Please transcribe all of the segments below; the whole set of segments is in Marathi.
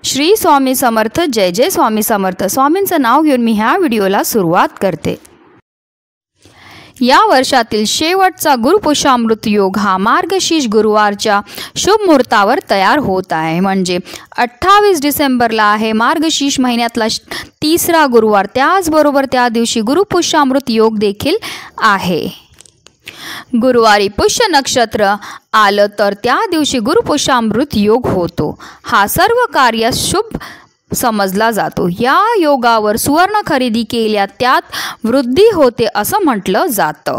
श्री स्वामी समर्थ. जय जय स्वामी समर्थ. स्वामींचं नाव घेऊन मी ह्या व्हिडिओला सुरुवात करते. या वर्षातील शेवटचा गुरुपुष्यामृत योग हा मार्गशीर्ष गुरुवारच्या शुभ मुहूर्तावर तयार होत आहे. म्हणजे 28 डिसेंबरला आहे मार्गशीर्ष महिन्यातला तिसरा गुरुवार. त्याचबरोबर त्या दिवशी गुरुपुष्यामृत योग देखील आहे. गुरुवारी पुष्य नक्षत्र आलं तर त्या दिवशी गुरुपुष्यामृत योग होतो. हा सर्व कार्य शुभ समजला जातो. या योगावर सुवर्ण खरेदी केल्या त्यात वृद्धी होते असं म्हटलं जातं.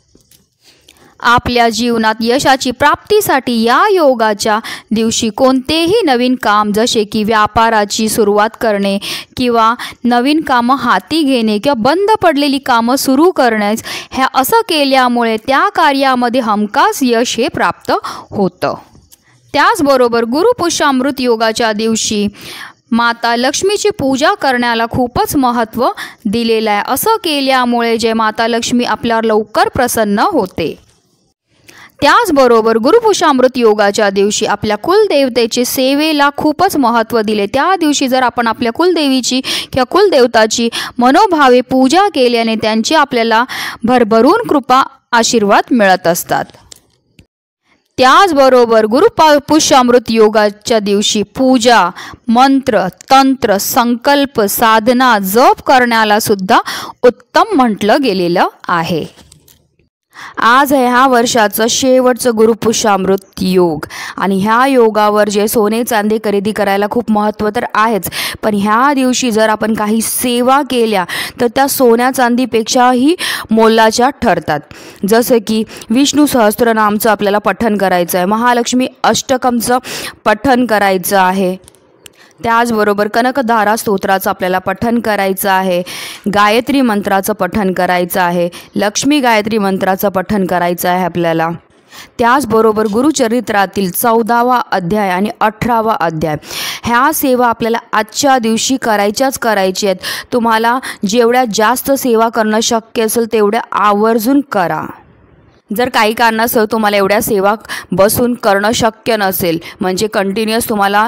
आपल्या जीवनात यशाची प्राप्तीसाठी या योगाच्या दिवशी कोणतेही नवीन काम जसे की व्यापाराची सुरुवात करणे किंवा नवीन कामं हाती घेणे किंवा बंद पडलेली कामं सुरू करणे ह्या असं केल्यामुळे त्या कार्यामध्ये हमखास यश हे प्राप्त होतं. त्याचबरोबर गुरुपुष्यामृत योगाच्या दिवशी माता लक्ष्मीची पूजा करण्याला खूपच महत्त्व दिलेलं आहे. असं केल्यामुळे जे माता लक्ष्मी आपल्यावर लवकर प्रसन्न होते. त्याचबरोबर गुरुपुष्यामृत योगाच्या दिवशी आपल्या कुलदेवतेचे सेवेला खूपच महत्त्व दिले. त्या दिवशी जर आपण आपल्या कुलदेवीची किंवा कुलदेवताची मनोभावे पूजा केल्याने त्यांची आपल्याला भरभरून कृपा आशीर्वाद मिळत असतात. त्याचबरोबर गुरुपुष्यामृत योगाच्या दिवशी पूजा, मंत्र, तंत्र, संकल्प, साधना, जप करण्याला सुद्धा उत्तम म्हटलं गेलेलं आहे. आज आहे ह्या वर्षाचं शेवटचं गुरुपुष्यामृत योग आणि ह्या योगावर जे सोने चांदी खरेदी करायला खूप महत्त्व तर आहेच, पण ह्या दिवशी जर आपण काही सेवा केल्या तर त्या सोन्या चांदीपेक्षाही मोलाच्या ठरतात. जसं की विष्णू सहस्त्रनामचं आपल्याला पठण करायचं आहे, महालक्ष्मी अष्टकमचं पठण करायचं आहे, त्याचबरोबर कनकधारा स्तोत्राचं आपल्याला पठण करायचं आहे, गायत्री मंत्राचं पठण करायचं आहे, लक्ष्मी गायत्री मंत्राचं पठण करायचं आहे आपल्याला. त्याचबरोबर गुरुचरित्रातील 14वा अध्याय आणि 18वा अध्याय ह्या सेवा आपल्याला आजच्या दिवशी करायच्याच आहेत. तुम्हाला जेवढ्या जास्त सेवा करणं शक्य असेल तेवढ्या आवर्जून करा. जर काही कारणास्तव तुम्हाला एवढ्या सेवा बसून करणं शक्य नसेल, म्हणजे कंटिन्युअस तुम्हाला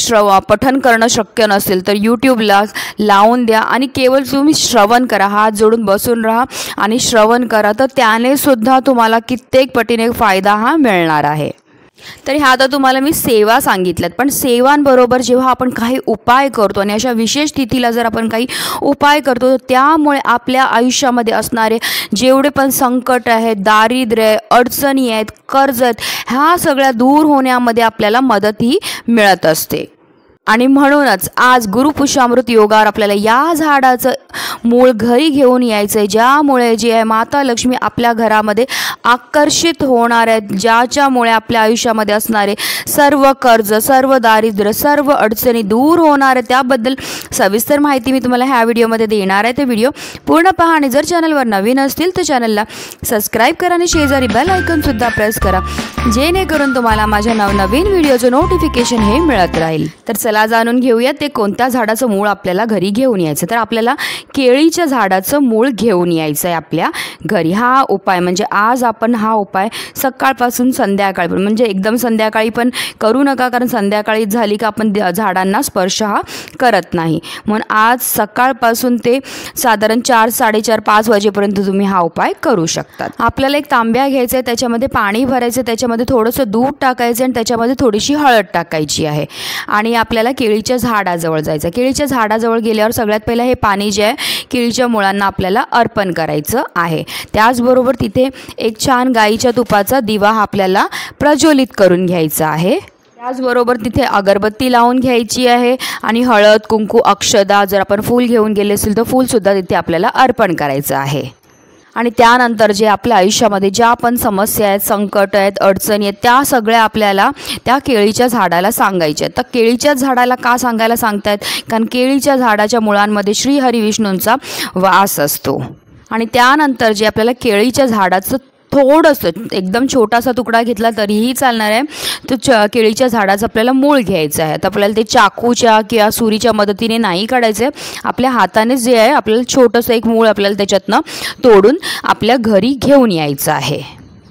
पठण करणं शक्य नसेल तर यूट्यूबला लावून द्या आणि केवळ तुम्ही श्रवण करा. हात जोडून बसून राहा आणि श्रवण करा, तर त्याने सुद्धा तुम्हाला कित्येक पटीने फायदा हा मिळणार आहे. तर ह्या आता तुम्हाला मी सेवा सांगितल्यात, पण सेवांबरोबर जेव्हा आपण काही उपाय करतो आणि अशा विशेष तिथीला जर आपण काही उपाय करतो तर त्यामुळे आपल्या आयुष्यामध्ये असणारे जेवढे पण संकट आहेत, दारिद्र्य, अडचणी आहेत, कर्ज आहेत, ह्या सगळ्या दूर होण्यामध्ये आपल्याला मदतही मिळत असते. आणि म्हणूनच आज गुरुपुष्यामृत योगावर आपल्याला या झाडाचं मूळ घरी घेऊन यायचं आहे, ज्यामुळे जे आहे माता लक्ष्मी आपल्या घरामध्ये आकर्षित होणार आहेत, ज्याच्यामुळे आपल्या आयुष्यामध्ये असणारे सर्व कर्ज, सर्व दारिद्र्य, सर्व अडचणी दूर होणार आहे. त्याबद्दल सविस्तर माहिती मी तुम्हाला ह्या व्हिडिओमध्ये देणार आहे. ते व्हिडिओ पूर्ण पहा आणि जर चॅनलवर नवीन असतील तर चॅनलला सबस्क्राईब करा आणि शेजारी बेल आयकॉनसुद्धा प्रेस करा, जेणेकरून तुम्हाला माझ्या नवनवीन व्हिडिओचं नोटिफिकेशन हे मिळत राहील. तर चला जाणून घेऊया ते कोणत्या झाडाचं मूळ आपल्याला घरी घेऊन यायचं. तर आपल्याला केळीच्या झाडाचं मूळ घेऊन यायचं आहे आपल्या घरी. हा उपाय म्हणजे आज आपण हा उपाय सकाळपासून संध्याकाळपर्यंत, म्हणजे एकदम संध्याकाळी पण करू नका, कारण संध्याकाळी झाली का आपण झाडांना स्पर्श हा करत नाही. म्हणून आज सकाळपासून ते साधारण 4, 4:30, 5 वाजेपर्यंत तुम्ही हा उपाय करू शकतात. आपल्याला एक तांब्या घ्यायचा आहे, त्याच्यामध्ये पाणी भरायचं, त्याच्यामध्ये थोडंसं दूध टाकायचं आणि त्याच्यामध्ये थोडीशी हळद टाकायची आहे आणि आपल्याला केळीच्या झाडाजवळ जायचं. केळीच्या झाडाजवळ गेल्यावर सगळ्यात पहिलं हे पाणी जे आहे केळीच्या मुळांना आपल्याला अर्पण करायचं आहे. त्याचबरोबर तिथे एक छान गाईच्या तुपाचा दिवा आपल्याला प्रज्वलित करून घ्यायचा आहे. त्याचबरोबर तिथे अगरबत्ती लावून घ्यायची आहे आणि हळद, कुंकू, अक्षदा, जर आपण फूल घेऊन गेले असेल तर फूलसुद्धा तिथे आपल्याला अर्पण करायचं आहे. आणि त्यानंतर जे आपल्या आयुष्यामध्ये ज्या पण समस्या आहेत, संकट आहेत, अडचणी आहेत, त्या सगळ्या आपल्याला त्या केळीच्या झाडाला सांगायच्या आहेत. तर केळीच्या झाडाला का सांगायला सांगतायत? कारण केळीच्या झाडाच्या मुळांमध्ये श्री हरिविष्णूंचा वास असतो. आणि त्यानंतर जे आपल्याला केळीच्या झाडाचं थोडंसं एकदम छोटासा तुकडा घेतला तरीही चालणार आहे, तो केळीच्या झाडाचं आपल्याला मूळ घ्यायचं आहे. तर आपल्याला ते चाकूच्या किंवा सुरीच्या मदतीने नाही काढायचं आहे, आपल्या हातानेच जे आहे आपल्याला छोटंसं एक मूळ आपल्याला त्याच्यातनं तोडून आपल्या घरी घेऊन यायचं आहे.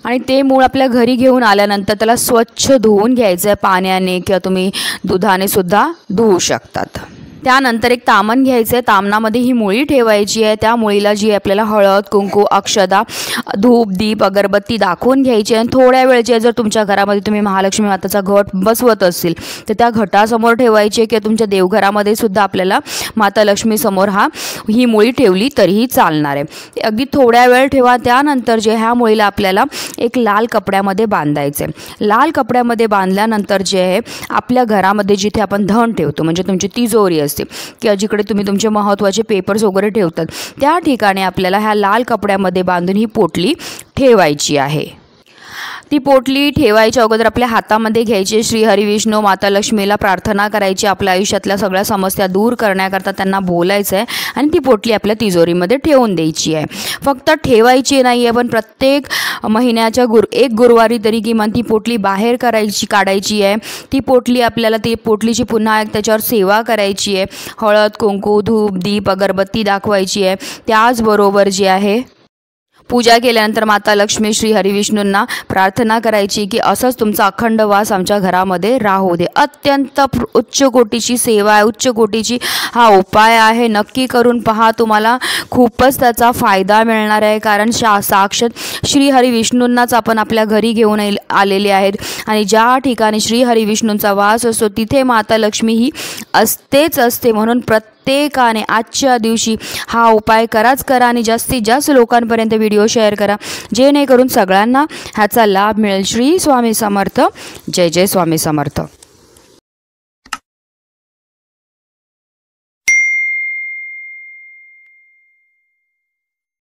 आणि ते मूळ आपल्या घरी घेऊन आल्यानंतर त्याला स्वच्छ धुवून घ्यायचं आहे पाण्याने, किंवा तुम्ही दुधाने सुद्धा धुवू शकतात. त्यानंतर एक तामण घ्यायचं आहे. तामणामध्ये ही मुळी ठेवायची आहे. त्या मुळीला जी आपल्याला हळद, कुंकू, अक्षदा, धूप, दीप, अगरबत्ती दाखवून घ्यायची आहे. आणि थोड्या वेळची जर तुमच्या घरामध्ये तुम्ही महालक्ष्मी माताचा घट बसवत असेल तर त्या घटासमोर ठेवायची आहे, किंवा तुमच्या देवघरामध्ये सुद्धा आपल्याला माता लक्ष्मीसमोर ही मुळी ठेवली तरीही चालणार आहे. अगदी थोड्या वेळ ठेवा. त्यानंतर जे ह्या मुळीला आपल्याला एक लाल कपड्यामध्ये बांधायचे. लाल कपड्यामध्ये बांधल्यानंतर जे आहे आपल्या घरामध्ये जिथे आपण धन ठेवतो, म्हणजे तुमची तिजोरी असते किंवा जिकडे तुम्ही तुमचे महत्त्वाचे पेपर्स वगैरे ठेवतात, त्या ठिकाणी आपल्याला ह्या लाल कपड्यामध्ये बांधून ही पोटली ठेवायची आहे. ती पोटली ठेवायच्या अगोदर आपल्या हातामध्ये घ्यायची, श्री हरी विष्णू माता लक्ष्मीला प्रार्थना करायची, आपल्या आयुष्यातल्या सगळ्या समस्या दूर करण्याकरता त्यांना बोलायचं आहे आणि ती पोटली आपल्या तिजोरीमध्ये ठेवून द्यायची आहे. फक्त ठेवायची नाही आहे, पण प्रत्येक महिन्याच्या एक गुरुवारी तरी किमान ती पोटली बाहेर काढायची आहे. ती पोटली आपल्याला ती पोटलीची पुन्हा त्याच्यावर सेवा करायची आहे. हळद, कुंकू, धूप, दीप, अगरबत्ती दाखवायची आहे. त्याचबरोबर जी आहे पूजा केल्यानंतर माता लक्ष्मी, श्री हरिविष्णूंना प्रार्थना करायची की असंच तुमचा अखंड वास आमच्या घरामध्ये राहू दे. अत्यंत उच्च कोटीची सेवा आहे, उच्च कोटीची हा उपाय आहे. नक्की करून पहा, तुम्हाला खूपच त्याचा फायदा मिळणार आहे. कारण साक्षात श्री हरिविष्णूंनाच आपण आपल्या घरी घेऊन आलेले आहेत आणि ज्या ठिकाणी श्री हरिविष्णूंचा वास असतो तिथे माता लक्ष्मी ही असतेच असते. म्हणून प्रत्येकाने आजच्या दिवशी हा उपाय करा आणि जास्तीत जास्त लोकांपर्यंत व्हिडिओ शेअर करा, जेणेकरून सगळ्यांना ह्याचा लाभ मिळेल. श्री स्वामी समर्थ. जय जय स्वामी समर्थ.